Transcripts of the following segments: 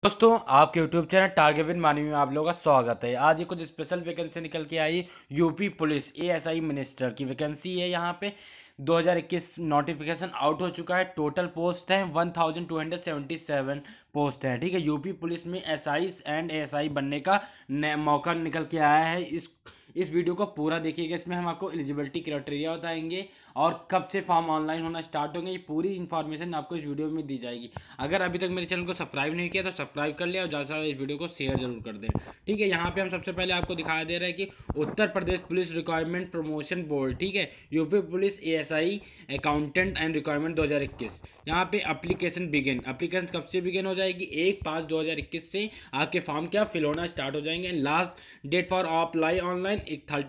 दोस्तों आपके YouTube channel target with मानवी में आप लोगों का स्वागत है। आज ये कुछ स्पेशल वैकेंसी निकल के आई यूपी पुलिस एएसआई मिनिस्टर की वैकेंसी है। यहाँ पे 2021 नोटिफिकेशन आउट हो चुका है। टोटल पोस्ट है 1277 पोस्ट है। ठीक है, यूपी पुलिस में एसआई एंड एएसआई बनने का मौका निकल के आया है। इस वीडियो को पूरा देखिएगा। इसमें हम आपको एलिजिबिलिटी क्राइटेरिया बताएंगे और कब से फॉर्म ऑनलाइन होना स्टार्ट होंगे। ये पूरी इन्फॉर्मेशन आपको इस वीडियो में दी जाएगी। अगर अभी तक मेरे चैनल को सब्सक्राइब नहीं किया तो सब्सक्राइब कर लिया और ज़्यादा से ज़्यादा इस वीडियो को शेयर जरूर कर दें। ठीक है, यहाँ पे हम सबसे पहले आपको दिखा दे रहे हैं कि Uttar Pradesh police requirement promotion board, ठीक है, UP police ASI accountant and requirement 2021। यहाँ पे एप्लीकेशन कब से बिगिन हो जाएगी? 1/5/2021 से आपके फॉर्म क्या फिल होना स्टार्ट हो जाएंगे। Last date for apply online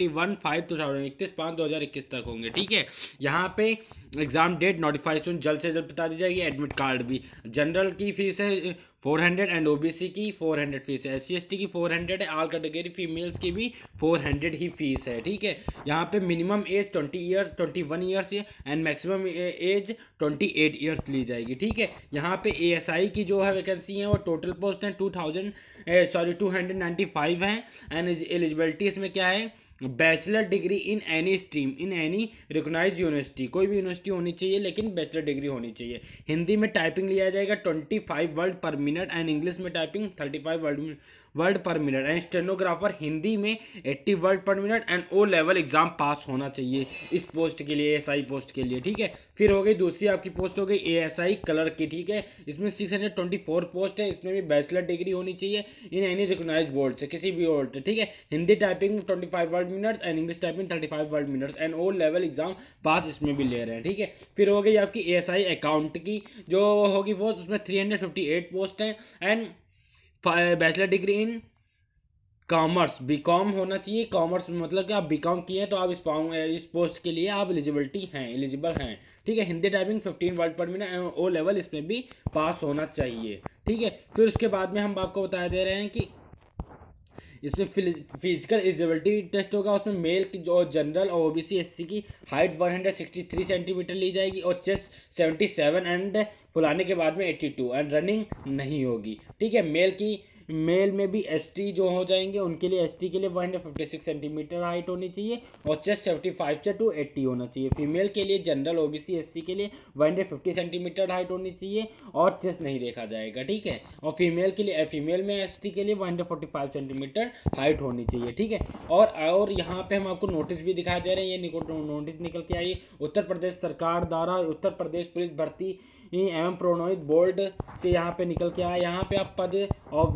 31/5/2021 तक होंगे। ठीक है, यहाँ पे एग्जाम डेट नोटिफिकेशन जल्द से जल्द बता दी जाएगी। एडमिट कार्ड भी, जनरल की फीस है 400 एंड ओबीसी की 400 फीस है। SC ST की 400 है। ऑल कैटेगरी फीमेल्स की भी 400 ही फीस है। ठीक है, यहाँ पे minimum age 21 years and maximum age 28 years ली जाएगी। ठीक है, यहाँ पे ASI की जो है वैकेंसी है वो टोटल पोस्ट है 295 है। एंड एलिजिबिलिटी इसमें क्या है? Bachelor degree in any stream in any recognised university, कोई भी यूनिवर्सिटी होनी चाहिए लेकिन बैचलर डिग्री होनी चाहिए। हिंदी में टाइपिंग लिया जाएगा 25 word per minute and English में typing 35 word per minute and stenographer Hindi में 80 word per minute and O level exam pass होना चाहिए इस पोस्ट के लिए, ASI पोस्ट के लिए। ठीक है, फिर हो गई दूसरी आपकी पोस्ट हो गई ASI कलर की। ठीक है, इसमें 624 पोस्ट है। इसमें भी बैचलर डिग्री होनी चाहिए इन एनी रिकॉग्नाइज्ड बोर्ड से, किसी भी बोर्ड से। ठीक है, Hindi typing 25 word minutes and English typing 35 word minutes and O level exam pass इसमें भी ले रहे हैं। ठीक है, फिर हो गई आपकी ASI अकाउंट की जो होगी पोस्ट, उसमें 358 पोस्ट है and bachelor degree in commerce BCom होना चाहिए। कॉमर्स मतलब कि आप BCom किए हैं तो आप इस पोस्ट के लिए आप एलिजिबल हैं। ठीक है, Hindi typing 15 word per minute O level इसमें भी पास होना चाहिए। ठीक है, फिर उसके बाद में हम आपको बता दे रहे हैं कि इसमें फिजिकल एलिजिबिलिटी टेस्ट होगा। उसमें मेल की जो जनरल और OBC SC की हाइट 163 सेंटीमीटर ली जाएगी और चेस्ट 77 एंड फुलाने के बाद में 82 एंड रनिंग नहीं होगी। ठीक है, मेल में भी ST जो हो जाएंगे उनके लिए ST के लिए 156 सेंटीमीटर हाइट होनी चाहिए और चेस्ट 75 से 80 होना चाहिए। फीमेल के लिए जनरल OBC SC के लिए 150 सेंटीमीटर हाइट होनी चाहिए और चेस्ट नहीं देखा जाएगा। ठीक है, और फीमेल में ST के लिए 145 सेंटीमीटर हाइट होनी चाहिए। ठीक है, और यहाँ पे हम आपको नोटिस भी दिखाई दे रहे हैं। ये नोटिस निकल के आई उत्तर प्रदेश सरकार द्वारा उत्तर प्रदेश पुलिस भर्ती एवं प्रोन्नति बोर्ड से यहाँ पे निकल के आया। यहाँ पे आप पद और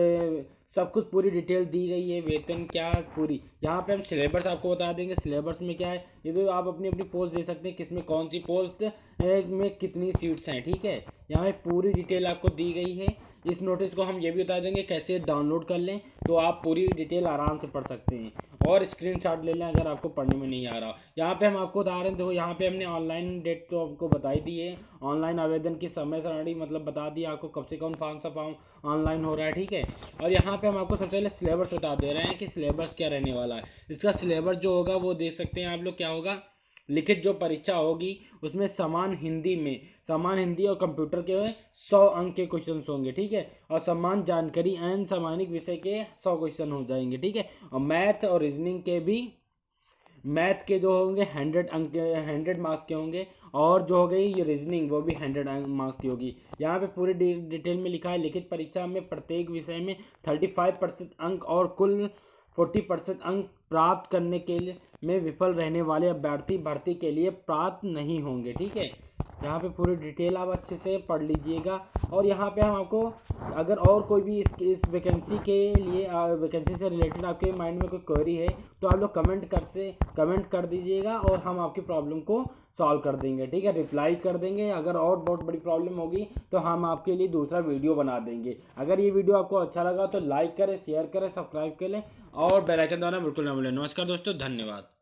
सब कुछ पूरी डिटेल दी गई है। वेतन क्या पूरी, यहाँ पे हम सिलेबस आपको बता देंगे। सिलेबस में क्या है ये तो आप अपनी अपनी पोस्ट दे सकते हैं, किसमें कौन सी पोस्ट में कितनी सीट्स हैं। ठीक है, यहाँ पे पूरी डिटेल आपको दी गई है। इस नोटिस को हम ये भी बता देंगे कैसे डाउनलोड कर लें, तो आप पूरी डिटेल आराम से पढ़ सकते हैं और स्क्रीनशॉट ले लें अगर आपको पढ़ने में नहीं आ रहा। यहाँ पे हम आपको उदाहरण देखो, यहाँ पे हमने ऑनलाइन डेट तो आपको बताई दी है। ऑनलाइन आवेदन की समय सारणी मतलब बता दी आपको कब से कौन सा फॉर्म ऑनलाइन हो रहा है। ठीक है, और यहाँ पे हम आपको सबसे पहले सिलेबस बता दे रहे हैं कि सिलेबस क्या रहने वाला है। इसका सिलेबस जो होगा वो देख सकते हैं आप लोग। क्या होगा? लिखित जो परीक्षा होगी उसमें समान हिंदी और कंप्यूटर के 100 अंक के क्वेश्चन होंगे। ठीक है, और समान जानकारी एंड सामाजिक विषय के 100 क्वेश्चन हो जाएंगे। ठीक है, और मैथ और रीजनिंग के भी मैथ के जो होंगे 100 मार्क्स के होंगे और जो हो गई ये रीजनिंग वो भी 100 मार्क्स की होगी। यहाँ पे पूरी डिटेल में लिखा है लिखित परीक्षा में प्रत्येक विषय में 35% अंक और कुल 40% अंक प्राप्त करने के लिए में विफल रहने वाले अभ्यर्थी भर्ती के लिए प्राप्त नहीं होंगे। ठीक है, यहाँ पे पूरी डिटेल आप अच्छे से पढ़ लीजिएगा। और यहाँ पे हम आपको अगर और कोई भी इस वैकेंसी के लिए वैकेंसी से रिलेटेड आपके माइंड में कोई क्वेरी है तो आप लोग कमेंट कर दीजिएगा और हम आपकी प्रॉब्लम को सॉल्व कर देंगे। ठीक है, रिप्लाई कर देंगे। अगर और बहुत बड़ी प्रॉब्लम होगी तो हम आपके लिए दूसरा वीडियो बना देंगे। अगर ये वीडियो आपको अच्छा लगा तो लाइक करें, शेयर करें, सब्सक्राइब करें और बेल आइकन दबाना बिल्कुल ना भूलें। नमस्कार दोस्तों, धन्यवाद।